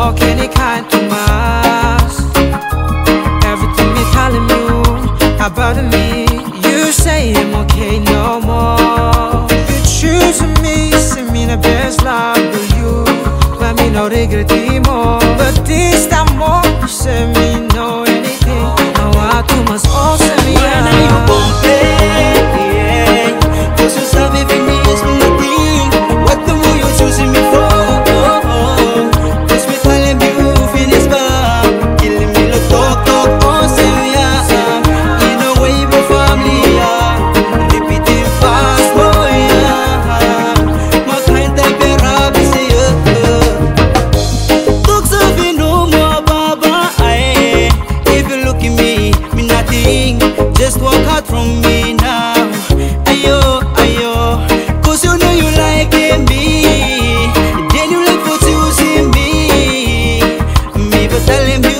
talk any kind to mass. Everything me telling you about me, you say I'm okay no more. You choose me, see me the best love to you, but me no regret anymore. But this time more, you say me know anything. Now I too must all say me when are you complaining? Cause you sabe finish nothing. What the more you choosing me for? Cause me telling you finish back, killing me look talk on say yeah. In a way for family repeating fast boy my kind type rap say talks of you no more baba. If you look at me nothing. Just walk out from me now. Ayo, ayo. Cause you know you like me. Then you like for choosing me. Me but telling me